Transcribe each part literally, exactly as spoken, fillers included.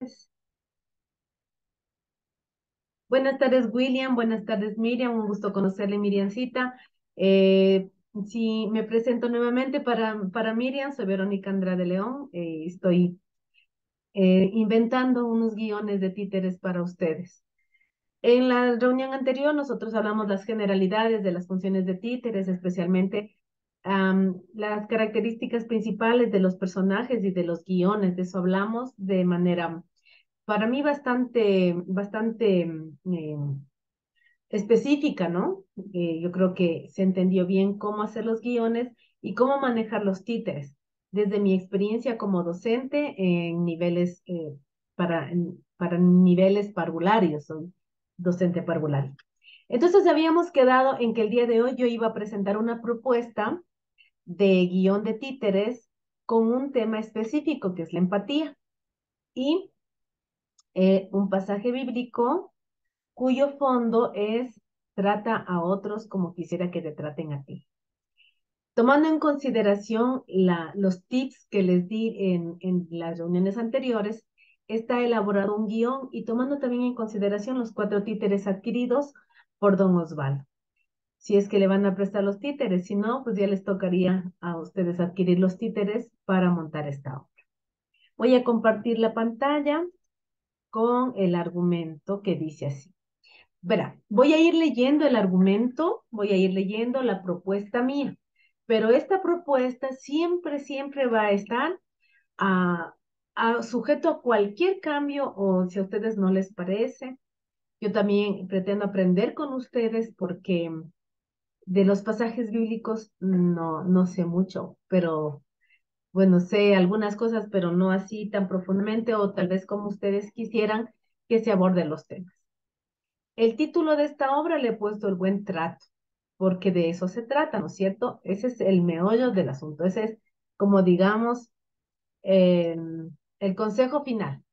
Buenas tardes, William. Buenas tardes, Miriam. Un gusto conocerle, Miriamcita. Eh, sí, me presento nuevamente para, para Miriam. Soy Verónica Andrade León. Eh, estoy eh, inventando unos guiones de títeres para ustedes. En la reunión anterior, nosotros hablamos las generalidades de las funciones de títeres, especialmente am, las características principales de los personajes y de los guiones. De eso hablamos de manera, para mí, bastante, bastante mm, eh, específica, ¿no? Eh, yo creo que se entendió bien cómo hacer los guiones y cómo manejar los títeres, desde mi experiencia como docente en niveles, eh, para, en- para niveles parvularios, soy docente parvulario. Entonces habíamos quedado en que el día de hoy yo iba a presentar una propuesta de guión de títeres con un tema específico, que es la empatía, y eh, un pasaje bíblico cuyo fondo es trata a otros como quisiera que te traten a ti. Tomando en consideración la, los tips que les di en, en las reuniones anteriores, está elaborado un guión y tomando también en consideración los cuatro títeres adquiridos por don Osvaldo. Si es que le van a prestar los títeres, si no, pues ya les tocaría a ustedes adquirir los títeres para montar esta obra. Voy a compartir la pantalla con el argumento que dice así. Verá, voy a ir leyendo el argumento, voy a ir leyendo la propuesta mía, pero esta propuesta siempre, siempre va a estar a, a sujeto a cualquier cambio o si a ustedes no les parece. Yo también pretendo aprender con ustedes porque de los pasajes bíblicos no, no sé mucho, pero bueno, sé algunas cosas, pero no así tan profundamente o tal vez como ustedes quisieran que se aborden los temas. El título de esta obra le he puesto El buen trato, porque de eso se trata, ¿no es cierto? Ese es el meollo del asunto, ese es como digamos eh, el consejo final.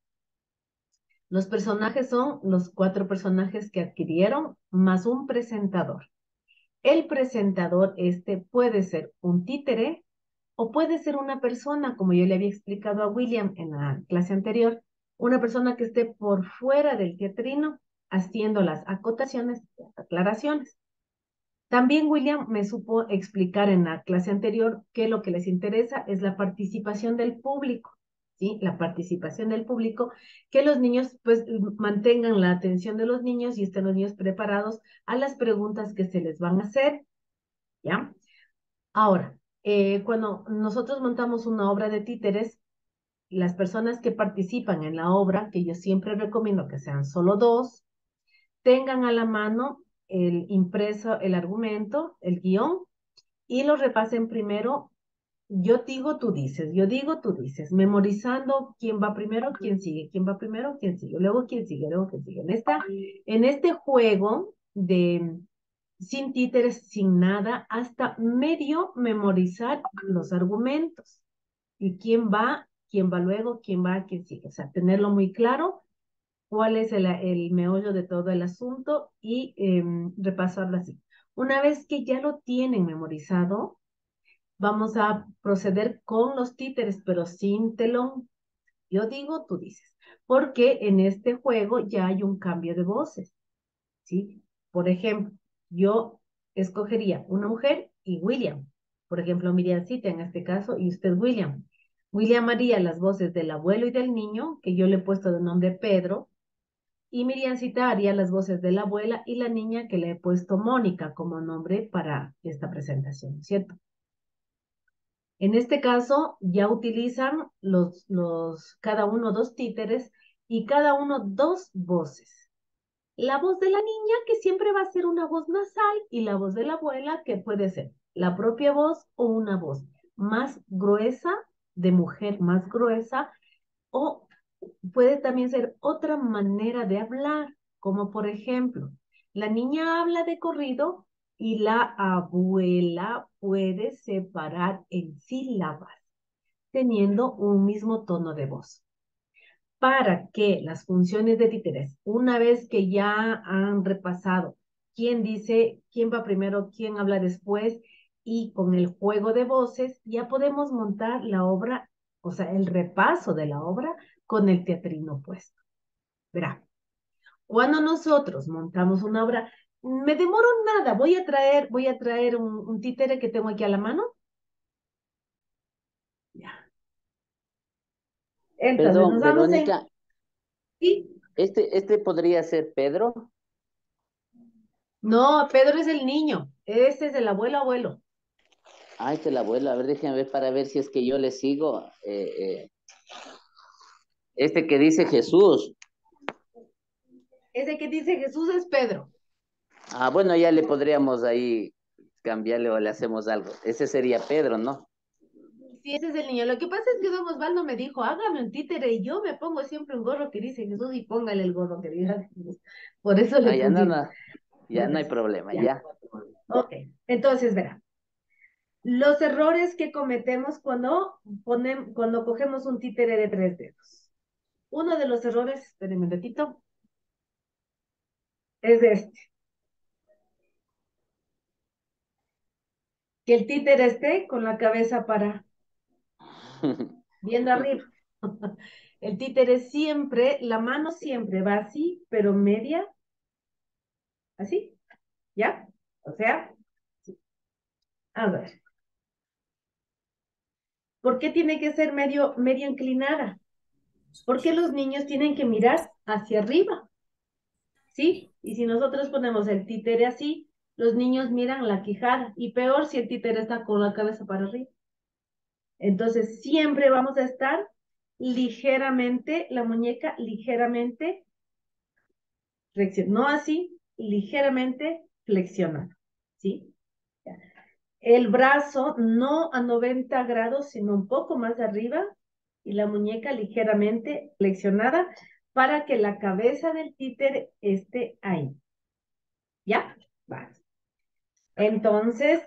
Los personajes son los cuatro personajes que adquirieron, más un presentador. El presentador este puede ser un títere o puede ser una persona, como yo le había explicado a William en la clase anterior, una persona que esté por fuera del teatrino haciendo las acotaciones, las aclaraciones. También William me supo explicar en la clase anterior que lo que les interesa es la participación del público, ¿sí? La participación del público, que los niños pues mantengan la atención de los niños y estén los niños preparados a las preguntas que se les van a hacer, ¿ya? Ahora, eh, cuando nosotros montamos una obra de títeres, las personas que participan en la obra, que yo siempre recomiendo que sean solo dos, tengan a la mano el impreso, el argumento, el guión, y lo repasen primero. Yo digo, tú dices, yo digo, tú dices, memorizando quién va primero, quién sigue, quién va primero, quién sigue, luego quién sigue, luego quién sigue. En, esta, en este juego de sin títeres, sin nada, hasta medio memorizar los argumentos y quién va, quién va luego, quién va, quién sigue. O sea, tenerlo muy claro cuál es el, el meollo de todo el asunto y eh, repasarlo así. Una vez que ya lo tienen memorizado, vamos a proceder con los títeres, pero sin telón. Yo digo, tú dices, porque en este juego ya hay un cambio de voces, ¿sí? Por ejemplo, yo escogería una mujer y William. Por ejemplo, Miriamcita en este caso y usted William. William haría las voces del abuelo y del niño, que yo le he puesto de nombre Pedro, y Miriamcita haría las voces de la abuela y la niña que le he puesto Mónica como nombre para esta presentación, ¿cierto? En este caso ya utilizan los, los, cada uno dos títeres y cada uno dos voces. La voz de la niña, que siempre va a ser una voz nasal, y la voz de la abuela, que puede ser la propia voz o una voz más gruesa, de mujer más gruesa, o puede también ser otra manera de hablar, como por ejemplo, la niña habla de corrido y la abuela puede separar en sílabas, teniendo un mismo tono de voz. Para que las funciones de títeres, una vez que ya han repasado quién dice, quién va primero, quién habla después, y con el juego de voces, ya podemos montar la obra, o sea, el repaso de la obra con el teatrino puesto. Verá, cuando nosotros montamos una obra, me demoro nada, voy a traer, voy a traer un, un títere que tengo aquí a la mano. Ya. Entonces, nos Perdón, vamos en... Verónica, ¿Sí? este, este podría ser Pedro. No, Pedro es el niño, este es el abuelo abuelo. Ah, este es el abuelo. A ver, déjenme ver para ver si es que yo le sigo. Eh, eh, este que dice Jesús. Ese que dice Jesús es Pedro. Ah, bueno, ya le podríamos ahí cambiarle o le hacemos algo. Ese sería Pedro, ¿no? Sí, ese es el niño. Lo que pasa es que don Osvaldo me dijo, hágame un títere y yo me pongo siempre un gorro que dice Jesús y póngale el gorro que diga Jesús. Por eso le Ah, ya no, pusimos. no, ya no hay problema, Ya. ya. Ok, entonces verá. Los errores que cometemos cuando, ponem- cuando cogemos un títere de tres dedos. Uno de los errores, espérenme un ratito, es este. Que el títere esté con la cabeza para viendo arriba. El títere siempre, la mano siempre va así, pero media, así, ¿ya? O sea, a ver, ¿por qué tiene que ser medio, medio inclinada? Porque los niños tienen que mirar hacia arriba, ¿sí? Y si nosotros ponemos el títere así, los niños miran la quijada, y peor si el títere está con la cabeza para arriba. Entonces, siempre vamos a estar ligeramente, la muñeca ligeramente flexionada, no así, ligeramente flexionada, ¿sí? El brazo no a noventa grados, sino un poco más arriba y la muñeca ligeramente flexionada para que la cabeza del títere esté ahí. ¿Ya? Vale. Entonces,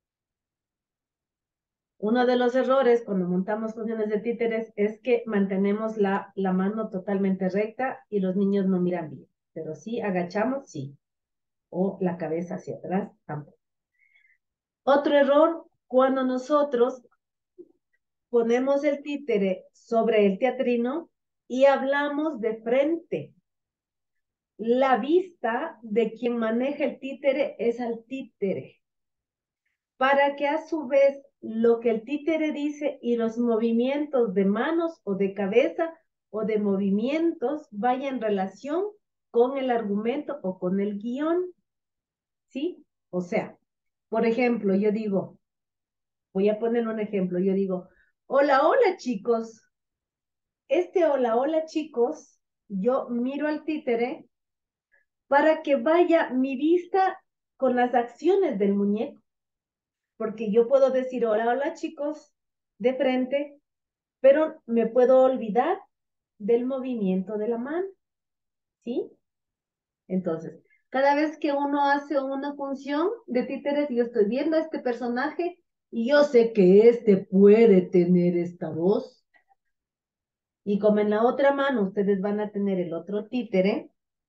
uno de los errores cuando montamos funciones de títeres es que mantenemos la, la mano totalmente recta y los niños no miran bien. Pero sí, agachamos, sí. O la cabeza hacia atrás, tampoco. Otro error, cuando nosotros ponemos el títere sobre el teatrino y hablamos de frente. La vista de quien maneja el títere es al títere, para que a su vez lo que el títere dice y los movimientos de manos o de cabeza o de movimientos vayan en relación con el argumento o con el guión, ¿sí? O sea, por ejemplo, yo digo, voy a poner un ejemplo, yo digo, hola, hola chicos, este hola, hola chicos, yo miro al títere para que vaya mi vista con las acciones del muñeco, porque yo puedo decir hola, hola chicos de frente, pero me puedo olvidar del movimiento de la mano, ¿sí? Entonces, cada vez que uno hace una función de títeres, yo estoy viendo a este personaje y yo sé que este puede tener esta voz. Y como en la otra mano ustedes van a tener el otro títere,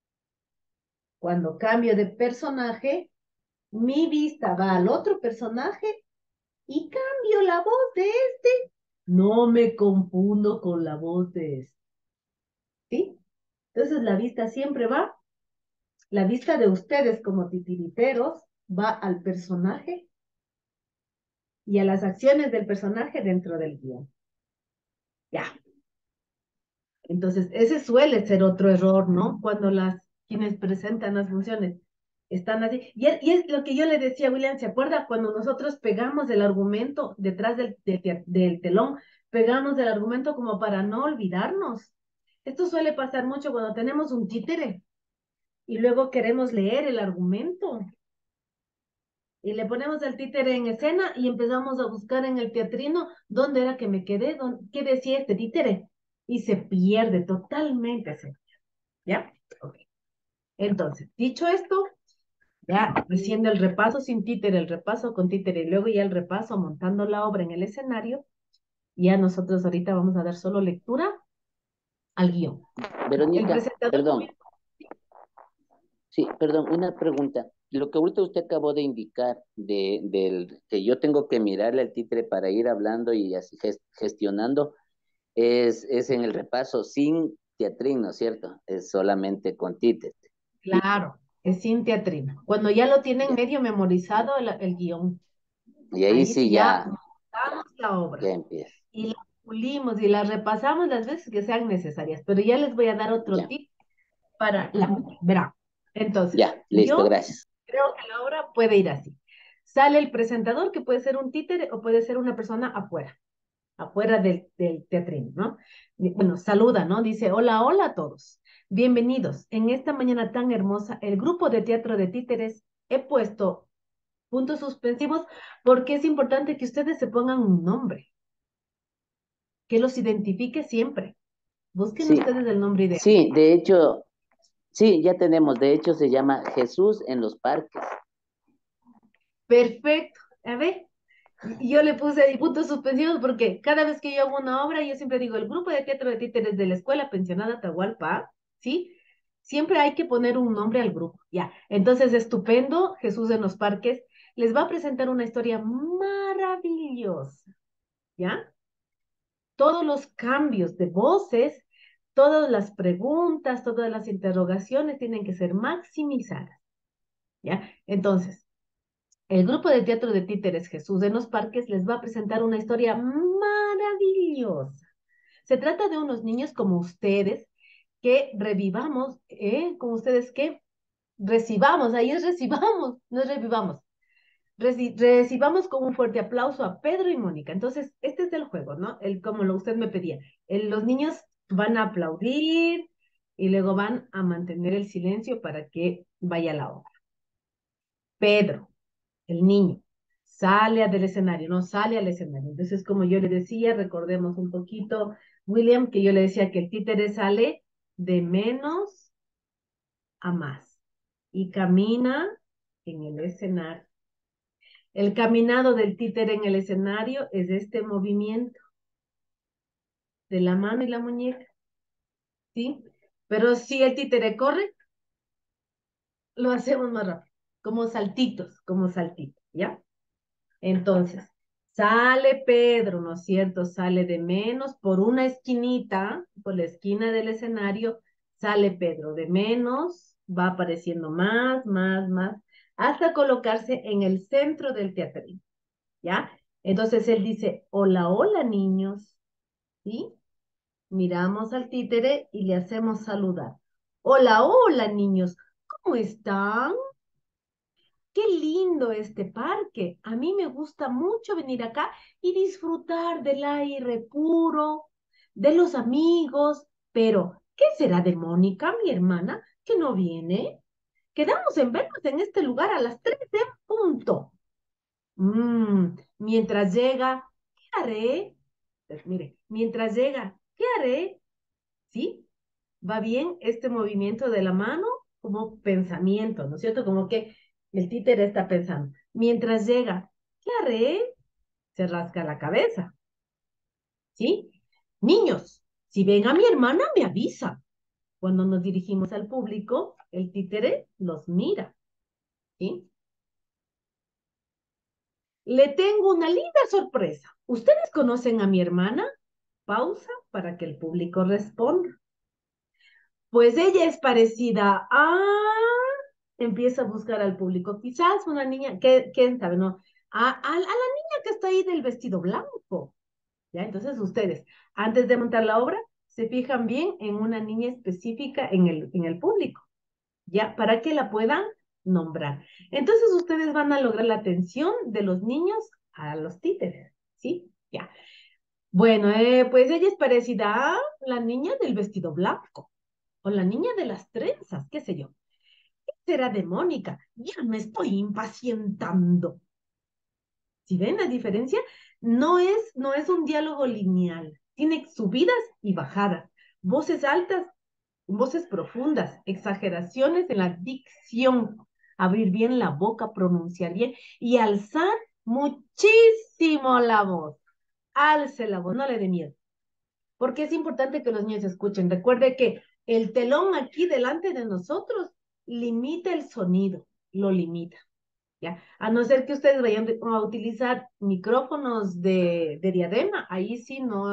cuando cambio de personaje, mi vista va al otro personaje y cambio la voz de este. No me confundo con la voz de este. ¿Sí? Entonces la vista siempre va, la vista de ustedes como titiriteros va al personaje y a las acciones del personaje dentro del guión. Ya. Entonces, ese suele ser otro error, ¿no? Cuando las, quienes presentan las funciones están así. Y es, y es lo que yo le decía a William, ¿se acuerda? Cuando nosotros pegamos el argumento detrás del, del, del telón, pegamos el argumento como para no olvidarnos. Esto suele pasar mucho cuando tenemos un títere y luego queremos leer el argumento. Y le ponemos el títere en escena y empezamos a buscar en el teatrino dónde era que me quedé, dónde, qué decía este títere. Y se pierde totalmente. Se ¿Ya? Ok. Entonces, dicho esto, ya haciendo el repaso sin títere, el repaso con títere y luego ya el repaso montando la obra en el escenario, ya nosotros ahorita vamos a dar solo lectura al guión. El Verónica, presentador perdón, comienza. sí, perdón, una pregunta. Lo que ahorita usted acabó de indicar, de, del, que yo tengo que mirarle al títere para ir hablando y así ges- gestionando, es, es en el repaso sin teatrín, ¿no es cierto? Es solamente con títere. Claro, es sin teatrina. Cuando ya lo tienen Ya. medio memorizado el, el guión, Y ahí ahí sí sí ya ya, montamos la ya obra empieza. y la pulimos y la repasamos las veces que sean necesarias. Pero ya les voy a dar otro Ya, tip para la... Verá. Entonces, ya, listo, yo gracias. creo que la obra puede ir así. Sale el presentador, que puede ser un títere o puede ser una persona afuera, afuera del, del teatrino, ¿no? Y, bueno, saluda, ¿no? Dice, hola, hola a todos. Bienvenidos. En esta mañana tan hermosa, el grupo de teatro de títeres he puesto puntos suspensivos porque es importante que ustedes se pongan un nombre, que los identifique siempre. Busquen Sí, ustedes el nombre ideal. sí, de hecho, sí, ya tenemos, de hecho se llama Jesús en los parques. Perfecto. A ver, y yo le puse ahí puntos suspensivos porque cada vez que yo hago una obra, yo siempre digo, el grupo de teatro de títeres de la Escuela Pensionada Tahualpa, ¿sí? Siempre hay que poner un nombre al grupo, ya. Entonces, estupendo, Jesús en los parques les va a presentar una historia maravillosa, ¿ya? Todos los cambios de voces, todas las preguntas, todas las interrogaciones tienen que ser maximizadas, ¿ya? Entonces, el grupo de teatro de títeres Jesús en los parques les va a presentar una historia maravillosa. Se trata de unos niños como ustedes que revivamos, ¿eh? Como ustedes que recibamos, ahí es recibamos, no es revivamos. Reci recibamos con un fuerte aplauso a Pedro y Mónica. Entonces, este es el juego, ¿no? El, como lo usted me pedía. El, los niños van a aplaudir y luego van a mantener el silencio para que vaya la obra. Pedro, el niño, sale del escenario, no sale al escenario. Entonces, como yo le decía, recordemos un poquito, William, que yo le decía que el títere sale de menos a más y camina en el escenario. El caminado del títere en el escenario es este movimiento de la mano y la muñeca, ¿sí? Pero si el títere corre, lo hacemos más rápido, como saltitos, como saltitos, ¿ya? Entonces, sale Pedro, ¿no es cierto? Sale de menos por una esquinita, por la esquina del escenario, sale Pedro de menos, va apareciendo más, más, más, hasta colocarse en el centro del teatrín, ¿ya? Entonces él dice, hola, hola, niños, ¿sí? Miramos al títere y le hacemos saludar. Hola, hola, niños, ¿cómo están? Qué lindo este parque. A mí me gusta mucho venir acá y disfrutar del aire puro, de los amigos. Pero, ¿qué será de Mónica, mi hermana, que no viene? Quedamos en vernos en este lugar a las tres de punto. Mm, mientras llega, ¿qué haré? Pues mire, mientras llega, ¿qué haré? ¿Sí? Va bien este movimiento de la mano como pensamiento, ¿no es cierto? Como que el títere está pensando. Mientras llega, ¿qué haré? Se rasca la cabeza, ¿sí? Niños, si ven a mi hermana, me avisa. Cuando nos dirigimos al público, el títere los mira, ¿sí? Le tengo una linda sorpresa. ¿Ustedes conocen a mi hermana? Pausa para que el público responda. Pues ella es parecida a... Empieza a buscar al público. Quizás una niña, que, ¿quién sabe? No, a, a, a la niña que está ahí del vestido blanco. ¿Ya? Entonces ustedes, antes de montar la obra, se fijan bien en una niña específica en el, en el público, ¿ya? Para que la puedan nombrar. Entonces ustedes van a lograr la atención de los niños a los títeres, ¿sí? Ya. Bueno, eh, pues ella es parecida a la niña del vestido blanco o la niña de las trenzas, qué sé yo. Será de Mónica. Ya me estoy impacientando. ¿Si ven la diferencia? No es, no es un diálogo lineal. Tiene subidas y bajadas, voces altas, voces profundas, exageraciones en la dicción, abrir bien la boca, pronunciar bien y alzar muchísimo la voz. Alce la voz, no le dé miedo. Porque es importante que los niños escuchen. Recuerde que el telón aquí delante de nosotros limita el sonido, lo limita, ¿ya? A no ser que ustedes vayan a utilizar micrófonos de, de diadema, ahí sí no,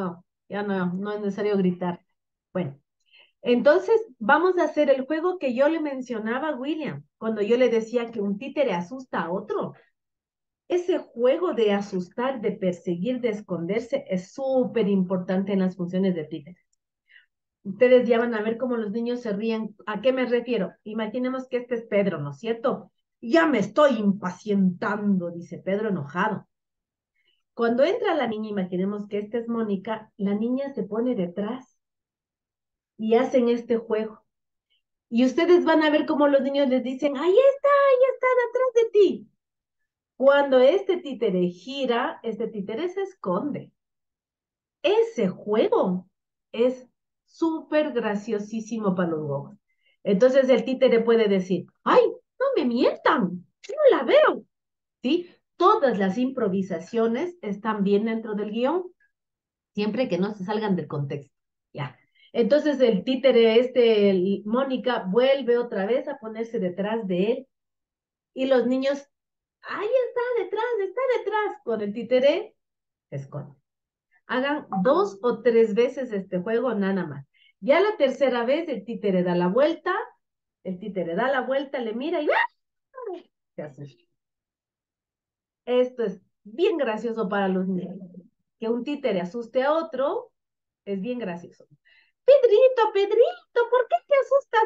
Ya no, no es necesario gritar. Bueno, entonces vamos a hacer el juego que yo le mencionaba a William, cuando yo le decía que un títere asusta a otro. Ese juego de asustar, de perseguir, de esconderse es súper importante en las funciones de títere. Ustedes ya van a ver cómo los niños se ríen. ¿A qué me refiero? Imaginemos que este es Pedro, ¿no es cierto? Ya me estoy impacientando, dice Pedro enojado. Cuando entra la niña, imaginemos que esta es Mónica, la niña se pone detrás y hacen este juego. Y ustedes van a ver cómo los niños les dicen, ahí está, ahí está, detrás de ti. Cuando este títere gira, este títere se esconde. Ese juego es súper graciosísimo para los huevos. Entonces el títere puede decir, ay, no me mientan, yo no la veo. ¿Sí? Todas las improvisaciones están bien dentro del guión, siempre que no se salgan del contexto. Ya. Entonces el títere, este, el- Mónica, vuelve otra vez a ponerse detrás de él y los niños, ahí está detrás, está detrás, con el títere se esconde. Hagan dos o tres veces este juego, nada más. Ya la tercera vez el títere da la vuelta, el títere da la vuelta, le mira y ¡ah! Se asusta. Esto es bien gracioso para los niños. Que un títere asuste a otro es bien gracioso. Pedrito, Pedrito, ¿por qué te asustas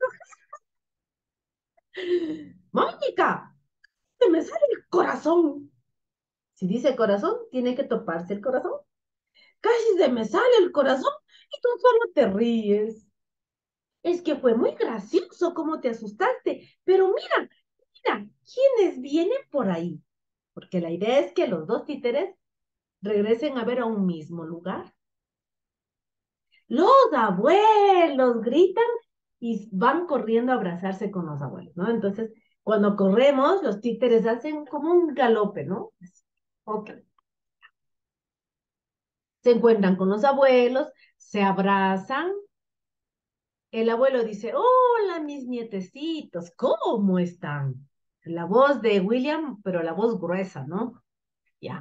tanto? Mónica, se me sale el corazón. Si dice corazón, tiene que toparse el corazón. Casi se me sale el corazón y tú solo te ríes. Es que fue muy gracioso cómo te asustaste, pero mira, mira, ¿quiénes vienen por ahí? Porque la idea es que los dos títeres regresen a ver a un mismo lugar. Los abuelos gritan y van corriendo a abrazarse con los abuelos, ¿no? Entonces, cuando corremos, los títeres hacen como un galope, ¿no? Ok. Se encuentran con los abuelos, se abrazan. El abuelo dice, hola, mis nietecitos, ¿cómo están? La voz de William, pero la voz gruesa, ¿no? Ya.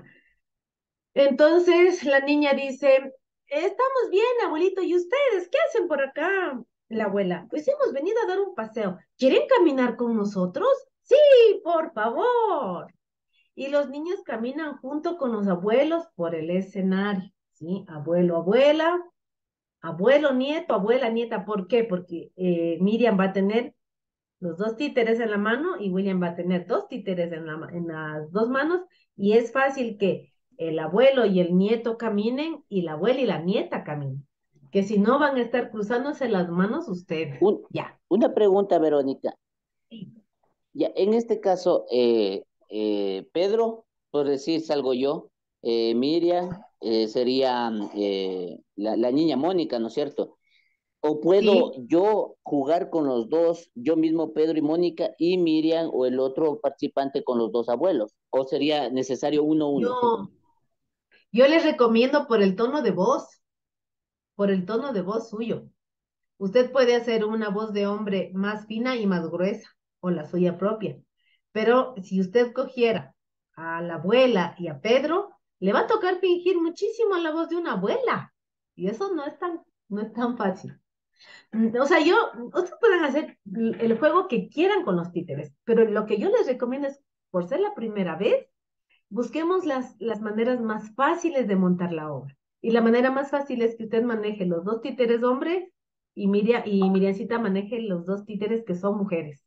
Entonces la niña dice, estamos bien, abuelito, ¿y ustedes qué hacen por acá? La abuela, pues hemos venido a dar un paseo. ¿Quieren caminar con nosotros? Sí, por favor. Y los niños caminan junto con los abuelos por el escenario, ¿sí? Abuelo, abuela, abuelo, nieto, abuela, nieta. ¿Por qué? Porque eh, Miriam va a tener los dos títeres en la mano y William va a tener dos títeres en, la, en las dos manos y es fácil que el abuelo y el nieto caminen y la abuela y la nieta caminen. Que si no van a estar cruzándose las manos ustedes. Un- Ya. una pregunta, Verónica. Sí. Ya, en este caso, eh, eh, Pedro, por decir, salgo yo, eh, Miriam eh, sería eh, la, la niña Mónica, ¿no es cierto? ¿O puedo Sí. yo jugar con los dos, yo mismo, Pedro y Mónica, y Miriam o el otro participante con los dos abuelos? ¿O sería necesario uno uno? Yo, yo les recomiendo por el tono de voz, por el tono de voz suyo. Usted puede hacer una voz de hombre más fina y más gruesa, o la suya propia. Pero si usted cogiera a la abuela y a Pedro, le va a tocar fingir muchísimo la voz de una abuela. Y eso no es tan, no es tan fácil. Mm, O sea, yo, ustedes pueden hacer el juego que quieran con los títeres, pero lo que yo les recomiendo es, por ser la primera vez, busquemos las, las maneras más fáciles de montar la obra. Y la manera más fácil es que usted maneje los dos títeres hombres y Miriam, y Miriamcita maneje los dos títeres que son mujeres.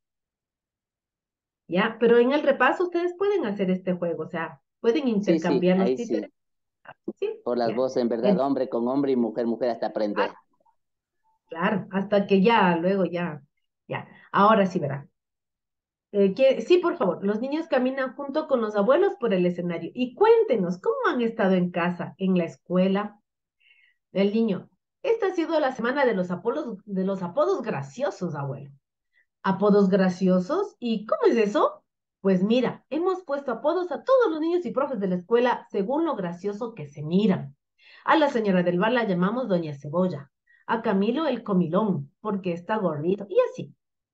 ¿Ya? Pero en el repaso ustedes pueden hacer este juego, o sea, pueden Sí, sí, intercambiar los ahí sí. títeres. ¿Sí? Por las ¿Ya? voces, en verdad, En- hombre con hombre y mujer, mujer, hasta aprender. claro, hasta que ya, luego ya, ya. Ahora sí verá. Eh, que, sí, por favor, los niños caminan junto con los abuelos por el escenario y cuéntenos cómo han estado en casa, en la escuela. El niño, esta ha sido la semana de los apodos, de los apodos graciosos, abuelo. ¿Apodos graciosos? ¿Y cómo es eso? Pues mira, hemos puesto apodos a todos los niños y profes de la escuela según lo gracioso que se miran. A la señora del bar la llamamos Doña Cebolla. A Camilo el comilón, porque está gordito. Y así.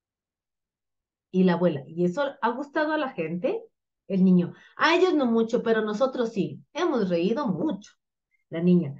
Y la abuela, ¿y eso ha gustado a la gente? El niño, a ellos no mucho, pero nosotros sí. Hemos reído mucho. La niña,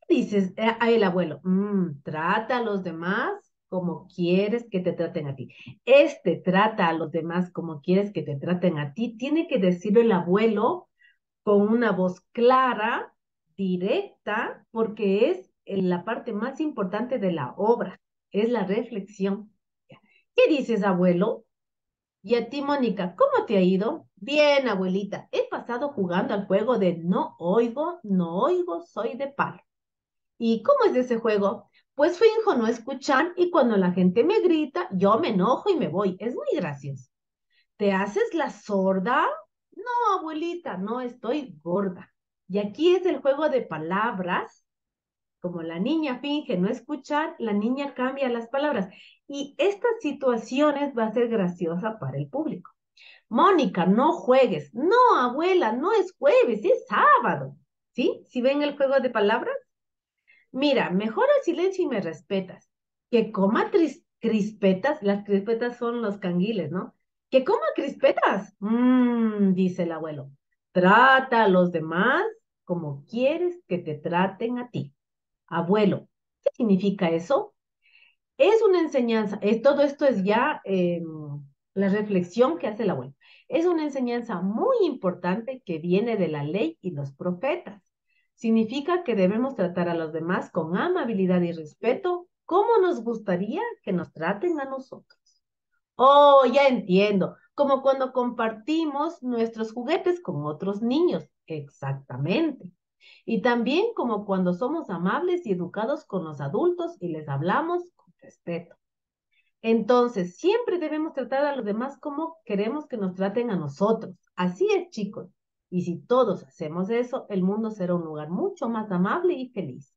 Dices eh, a el abuelo, "Mm, trata a los demás como quieres que te traten a ti. Este trata a los demás como quieres que te traten a ti. Tiene que decirlo el abuelo con una voz clara, directa, porque es en la parte más importante de la obra, es la reflexión. ¿Qué dices, abuelo? Y a ti, Mónica, ¿cómo te ha ido? Bien, abuelita, he pasado jugando al juego de no oigo, no oigo, soy de palo. ¿Y cómo es ese juego? Pues finjo no escuchar y cuando la gente me grita, yo me enojo y me voy. Es muy gracioso. ¿Te haces la sorda? No, abuelita, no estoy gorda. Y aquí es el juego de palabras. Como la niña finge no escuchar, la niña cambia las palabras. Y estas situaciones va a ser graciosa para el público. Mónica, no juegues. No, abuela, no es jueves, es sábado. ¿Sí? ¿Sí ven el juego de palabras? Mira, mejora el silencio y me respetas. Que coma tris- crispetas, las crispetas son los canguiles, ¿no? Que coma crispetas, mmm, dice el abuelo. Trata a los demás como quieres que te traten a ti. Abuelo, ¿qué significa eso? Es una enseñanza, es, todo esto es ya eh, la reflexión que hace el abuelo. Es una enseñanza muy importante que viene de la ley y los profetas. Significa que debemos tratar a los demás con amabilidad y respeto, como nos gustaría que nos traten a nosotros. Oh, ya entiendo, como cuando compartimos nuestros juguetes con otros niños. Exactamente. Y también como cuando somos amables y educados con los adultos y les hablamos con respeto. Entonces, siempre debemos tratar a los demás como queremos que nos traten a nosotros. Así es, chicos. Y si todos hacemos eso, el mundo será un lugar mucho más amable y feliz.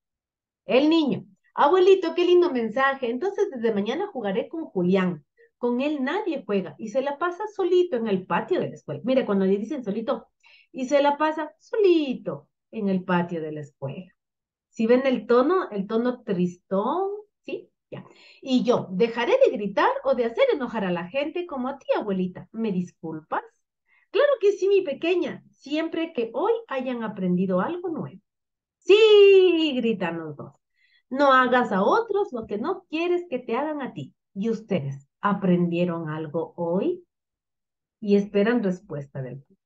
El niño. Abuelito, qué lindo mensaje. Entonces, desde mañana jugaré con Julián. Con él nadie juega y se la pasa solito en el patio de la escuela. Mire, cuando le dicen solito, y se la pasa solito en el patio de la escuela. Si ven el tono, el tono tristón, ¿sí? Ya. Y yo, ¿dejaré de gritar o de hacer enojar a la gente como a ti, abuelita? ¿Me disculpas? Claro que sí, mi pequeña, siempre que hoy hayan aprendido algo nuevo. Sí, gritan los dos. No hagas a otros lo que no quieres que te hagan a ti. ¿Y ustedes aprendieron algo hoy? Y esperan respuesta del público.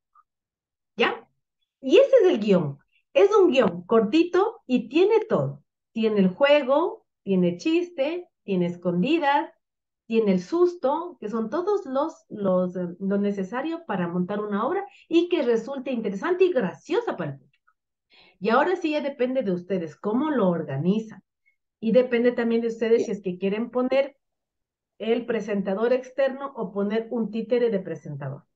¿Ya? Y ese es el guión. Es un guión cortito y tiene todo. Tiene el juego, tiene chiste, tiene escondidas, tiene el susto, que son todos los, los, eh, lo necesario para montar una obra y que resulte interesante y graciosa para el público. Y ahora sí ya depende de ustedes cómo lo organizan. Y depende también de ustedes si es que quieren poner el presentador externo o poner un títere de presentador.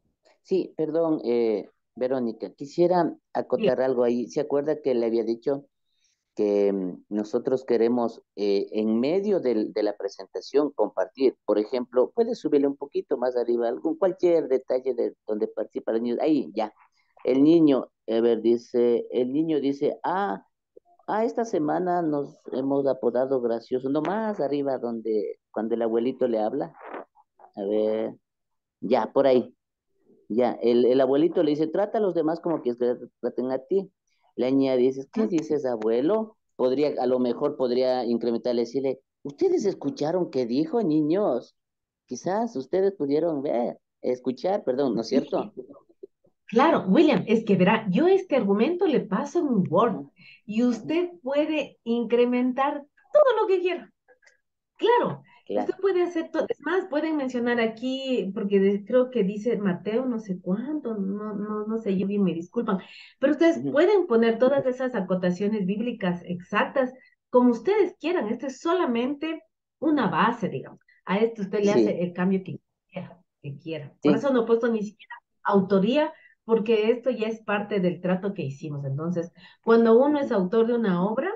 Sí, perdón, eh, Verónica, quisiera Bien. acotar algo ahí. ¿Se acuerda que le había dicho que mm, nosotros queremos eh, en medio del- de la presentación compartir? Por ejemplo, puedes subirle un poquito más arriba, algún cualquier detalle de donde participa el niño. Ahí, ya. El niño, a ver, dice, el niño dice, ah, ah, esta semana nos hemos apodado gracioso. No más arriba donde, cuando el abuelito le habla. A ver, ya, por ahí. Ya, el, el abuelito le dice, trata a los demás como quieres que te traten a ti. La niña dice, ¿qué dices, abuelo? Podría, a lo mejor podría incrementarle, decirle, ¿ustedes escucharon qué dijo, niños? Quizás ustedes pudieron ver, escuchar, perdón, ¿no es cierto? Claro, William, es que verá, yo este argumento le paso en un Word Ujú, y ujú, usted puede incrementar todo lo que quiera. Claro, usted claro. puede hacer todo. Es más, pueden mencionar aquí, porque de- creo que dice Mateo no sé cuánto, no, no, no sé, yo bien me disculpan, pero ustedes Ujú, pueden poner todas esas acotaciones bíblicas exactas como ustedes quieran. Esto es solamente una base, digamos. A esto usted le hace sí, el cambio que quiera, que quiera. Por sí, eso no he puesto ni siquiera autoría, porque esto ya es parte del trato que hicimos. Entonces, cuando uno es ujú, autor de una obra,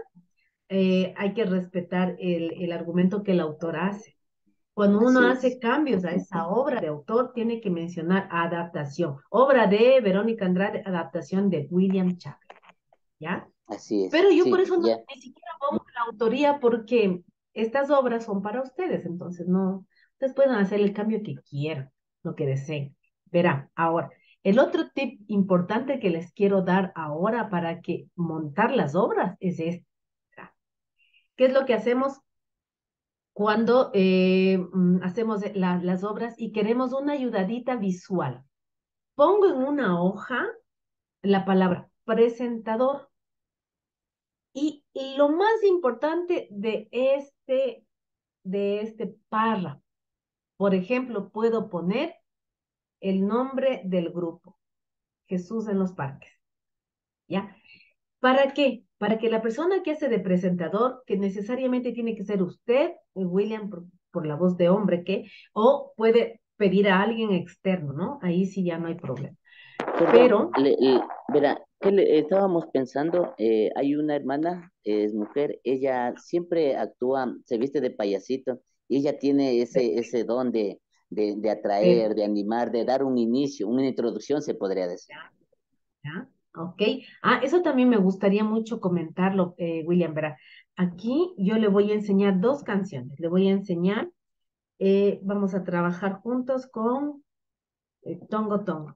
eh, hay que respetar el, el argumento que el autor hace. Cuando uno así hace es, cambios a esa obra de autor, tiene que mencionar adaptación. Obra de Verónica Andrade, adaptación de William Chaplin, ¿ya? así es, Pero yo por sí, eso no, ya, ni siquiera pongo la autoría porque estas obras son para ustedes, entonces no, ustedes pueden hacer el cambio que quieran, lo que deseen. Verá, ahora, El otro tip importante que les quiero dar ahora para que montar las obras es este. ¿Qué es lo que hacemos cuando eh, mm, hacemos la- las obras y queremos una ayudadita visual? Pongo en una hoja la palabra presentador y lo más importante de este, de este párrafo. Por ejemplo, puedo poner el nombre del grupo, Jesús en los parques, ¿ya? ¿Para qué? Para que la persona que hace de presentador, que necesariamente tiene que ser usted, William, por, por la voz de hombre, que, o puede pedir a alguien externo, ¿no? Ahí sí ya no hay problema. Perdón, Pero, le, le- verá, ¿qué le- estábamos pensando? Eh, hay una hermana, es mujer, ella siempre actúa, se viste de payasito, y ella tiene ese, ese don de, de, de eh, atraer, de animar, de dar un inicio, una introducción, se podría decir. ¿ya? Ok. Ah, eso también me gustaría mucho comentarlo, eh, William, verá. Aquí yo le voy a enseñar dos canciones. Le voy a enseñar, eh, vamos a trabajar juntos con eh, Tongo Tongo.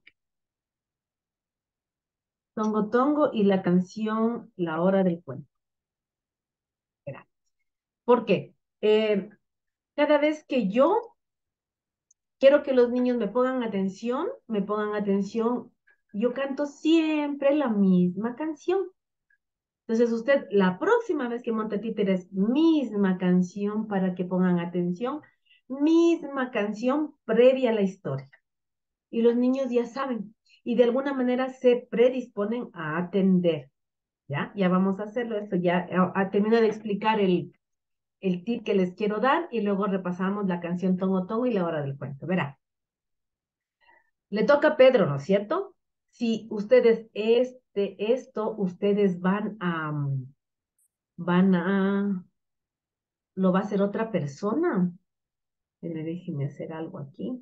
Tongo Tongo y la canción La Hora del Cuento. Verá. ¿Por qué? Eh, cada vez que yo quiero que los niños me pongan atención, me pongan atención, yo canto siempre la misma canción. Entonces usted, la próxima vez que monte títeres, misma canción para que pongan atención, misma canción previa a la historia. Y los niños ya saben y de alguna manera se predisponen a atender. ¿Ya? Ya vamos a hacerlo. Esto ya ha terminado de explicar el, el tip que les quiero dar y luego repasamos la canción Tongo Tongo y la hora del cuento. Verá, le toca a Pedro, ¿no es cierto? Si ustedes, este, esto, ustedes van a, van a, lo va a hacer otra persona. Eh, Déjenme hacer algo aquí.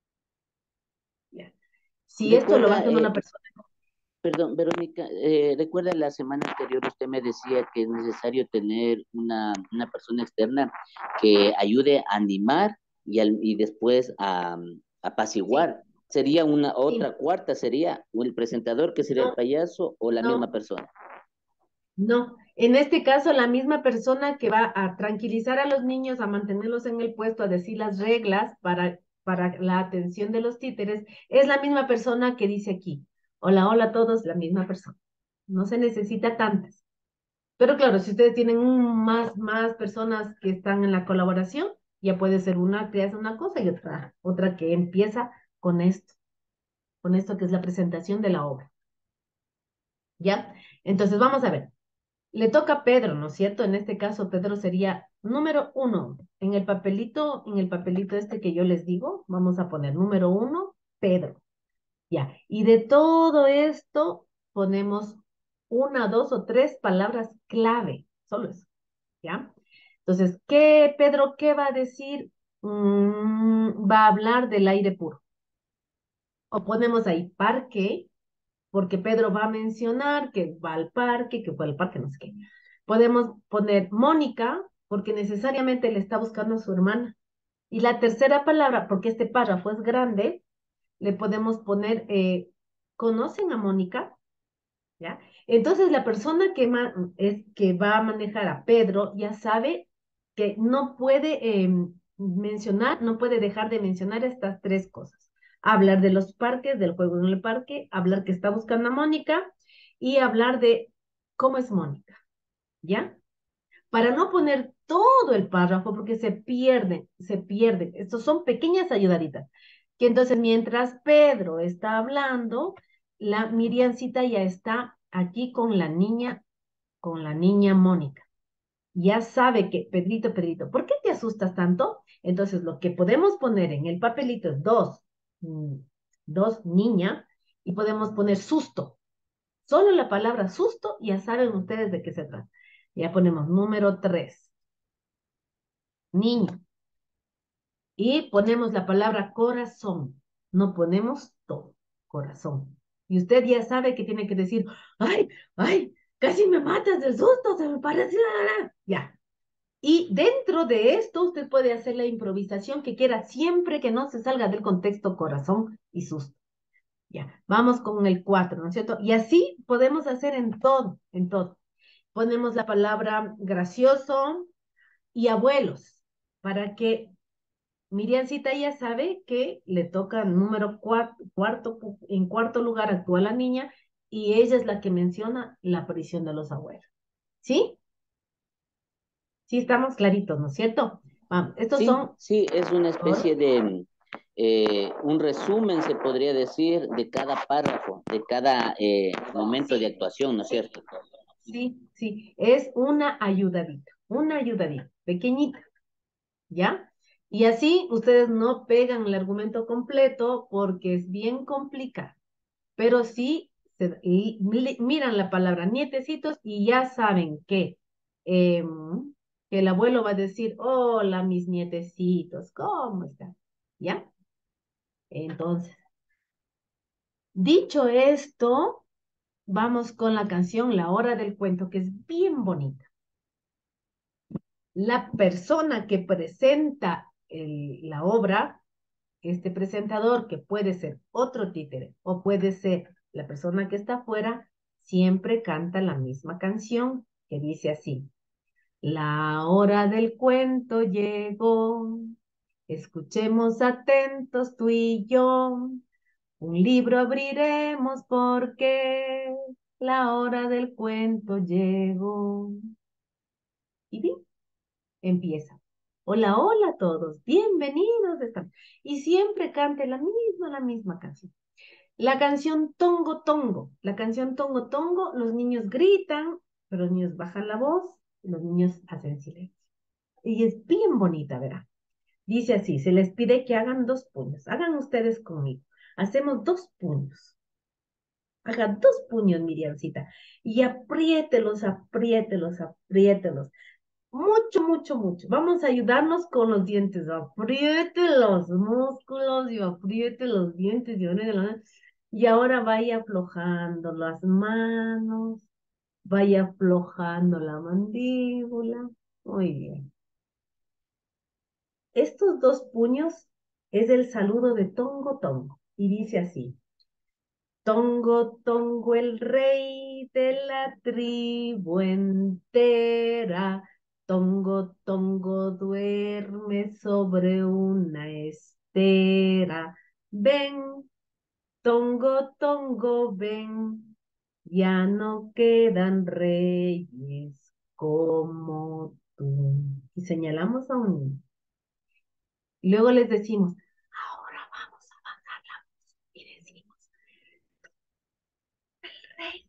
Ya. Si esto lo va a Recuerda, hacer eh, una persona, perdón, Verónica, eh, recuerda la semana anterior usted me decía que es necesario tener una, una persona externa que ayude a animar y, al- y después a, a sí, apaciguar. ¿Sería una sí, otra cuarta? ¿Sería o el presentador que sería el no, payaso o la misma no, persona? no. En este caso, la misma persona que va a tranquilizar a los niños, a mantenerlos en el puesto, a decir las reglas para, para la atención de los títeres, es la misma persona que dice aquí. Hola, hola a todos, la misma persona. No se necesita tantas. Pero claro, si ustedes tienen un- más, más personas que están en la colaboración, ya puede ser una que hace una cosa y otra, otra que empieza con esto, con esto que es la presentación de la obra. ¿Ya? Entonces, vamos a ver. Le toca a Pedro, ¿no es cierto? En este caso, Pedro sería número uno. En el papelito, en el papelito este que yo les digo, vamos a poner número uno, Pedro. Ya. Y de todo esto ponemos una, dos o tres palabras clave. Solo eso. ¿Ya? Entonces, ¿qué, Pedro, qué va a decir? Mm, va a hablar del aire puro. O ponemos ahí parque, porque Pedro va a mencionar que va al parque, que fue al parque, no sé qué. Podemos poner Mónica, porque necesariamente le está buscando a su hermana. Y la tercera palabra, porque este párrafo es grande, le podemos poner, eh, ¿conocen a Mónica? ¿Ya? Entonces la persona que, ma- es, que va a manejar a Pedro ya sabe que no puede eh, mencionar, no puede dejar de mencionar estas tres cosas. Hablar de los parques, del juego en el parque, hablar que está buscando a Mónica y hablar de cómo es Mónica, ¿ya? Para no poner todo el párrafo porque se pierde, se pierde. Estos son pequeñas ayudaditas. Que entonces mientras Pedro está hablando, la Miriancita ya está aquí con la niña, con la niña Mónica. Ya sabe que, Pedrito, Pedrito, ¿por qué te asustas tanto? Entonces lo que podemos poner en el papelito es dos, mm, dos niña y podemos poner susto. Solo la palabra susto, ya saben ustedes de qué se trata. Ya ponemos número tres, niño. Y ponemos la palabra corazón. No ponemos todo, corazón. Y usted ya sabe que tiene que decir, ay, ay, casi me matas del susto, se me parece. La, la". Ya. Y dentro de esto usted puede hacer la improvisación que quiera siempre que no se salga del contexto corazón y susto. Ya, vamos con el cuatro, ¿no es cierto? Y así podemos hacer en todo, en todo. Ponemos la palabra gracioso y abuelos, para que Miriancita ya sabe que le toca número cuarto, cuarto, en cuarto lugar actúa la niña y ella es la que menciona la aparición de los abuelos. ¿Sí? Sí, estamos claritos, ¿no es cierto? Vamos, estos Sí, son... sí, es una Ahora, especie de, eh, un resumen, se podría decir, de cada párrafo, de cada eh, momento de sí, actuación, ¿no es sí, cierto? sí, sí, es una ayudadita, una ayudadita, pequeñita, ¿ya? Y así ustedes no pegan el argumento completo porque es bien complicado, pero sí se, y, miran la palabra nietecitos y ya saben que, eh, que el abuelo va a decir, hola mis nietecitos, ¿cómo están? ¿Ya? Entonces, dicho esto, vamos con la canción La Hora del Cuento, que es bien bonita. La persona que presenta el, la obra, este presentador, que puede ser otro títere o puede ser la persona que está afuera, siempre canta la misma canción que dice así. La hora del cuento llegó, escuchemos atentos tú y yo, un libro abriremos porque la hora del cuento llegó. Y bien, empieza. Hola, hola a todos, bienvenidos. Están. Y siempre cante la misma, la misma canción. La canción Tongo Tongo. La canción Tongo Tongo, los niños gritan, pero los niños bajan la voz y los niños hacen silencio. Y es bien bonita, ¿verdad? Dice así, se les pide que hagan dos puños. Hagan ustedes conmigo. Hacemos dos puños. Haga dos puños, Miriamcita. Y apriételos, apriételos, apriételos. Mucho, mucho, mucho. Vamos a ayudarnos con los dientes. Apriete los músculos y apriete los dientes. Y ahora, y ahora vaya aflojando las manos. Vaya aflojando la mandíbula. Muy bien. Estos dos puños es el saludo de Tongo Tongo. Y dice así. Tongo, Tongo, el rey de la tribu entera. Tongo, Tongo, duerme sobre una estera. Ven, Tongo, Tongo, ven. Ya no quedan reyes como tú. Y señalamos a un niño. Y luego les decimos, ahora vamos a bajar la voz. Y decimos, rey.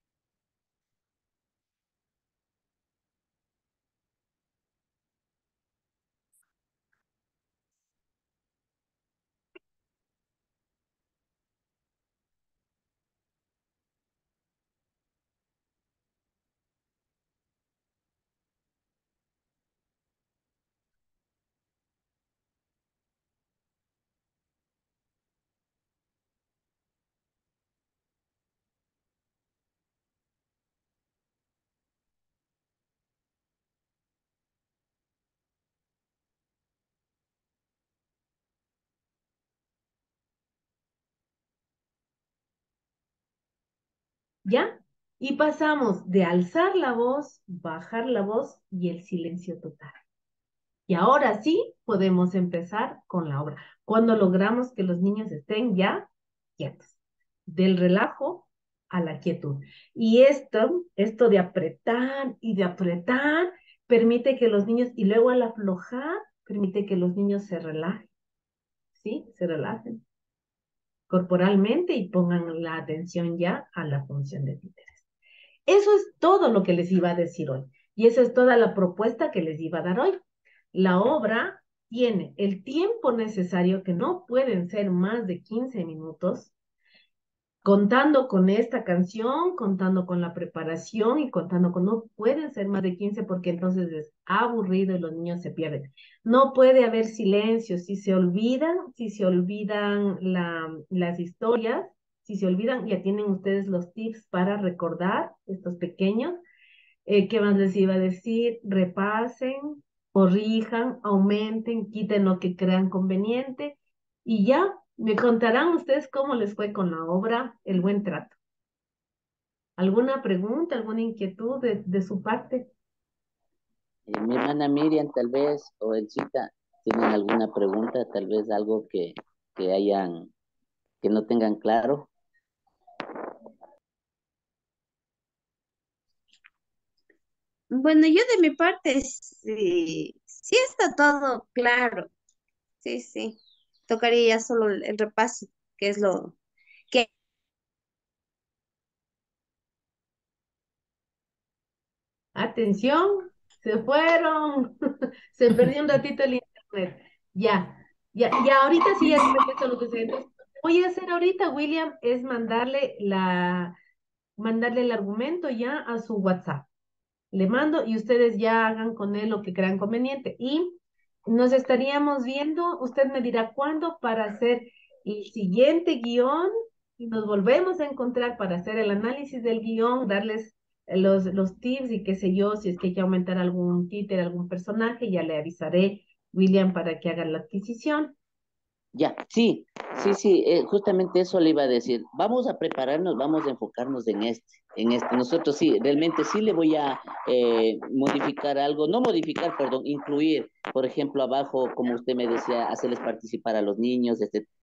¿Ya? Y pasamos de alzar la voz, bajar la voz y el silencio total. Y ahora sí podemos empezar con la obra. Cuando logramos que los niños estén ya quietos. Del relajo a la quietud. Y esto, esto de apretar y de apretar, permite que los niños, y luego al aflojar, permite que los niños se relajen. ¿Sí? Se relajen corporalmente y pongan la atención ya a la función de títeres. Eso es todo lo que les iba a decir hoy. Y esa es toda la propuesta que les iba a dar hoy. La obra tiene el tiempo necesario, que no pueden ser más de quince minutos, contando con esta canción, contando con la preparación y contando con, no pueden ser más de quince porque entonces es aburrido y los niños se pierden. No puede haber silencio, si se olvidan, si se olvidan la, las historias, si se olvidan, ya tienen ustedes los tips para recordar estos pequeños. Eh, ¿qué más les iba a decir? Repasen, corrijan, aumenten, quiten lo que crean conveniente y ya Me contarán ustedes cómo les fue con la obra El Buen Trato. ¿Alguna pregunta, alguna inquietud de, de su parte? Eh, mi hermana Miriam, tal vez, o Elcita, tienen alguna pregunta, tal vez algo que, que hayan, que no tengan claro. Bueno, yo de mi parte sí, sí está todo claro. Sí, sí. Tocaría ya solo el, el repaso, que es lo que Atención, se fueron, se perdió un ratito el internet. Ya, ya, ya ahorita sí ya creo que eso lo que se. Entonces, lo que voy a hacer ahorita, William, es mandarle la, mandarle el argumento ya a su WhatsApp. Le mando y ustedes ya hagan con él lo que crean conveniente. Y nos estaríamos viendo, usted me dirá cuándo para hacer el siguiente guión y nos volvemos a encontrar para hacer el análisis del guión, darles los, los tips y qué sé yo, si es que hay que aumentar algún títer, algún personaje, ya le avisaré, William, para que haga la adquisición. Ya, sí, sí, sí, eh, justamente eso le iba a decir. Vamos a prepararnos, vamos a enfocarnos en este, en este. Nosotros sí, realmente sí le voy a eh, modificar algo, no modificar, perdón, incluir, por ejemplo, abajo, como usted me decía, hacerles participar a los niños, este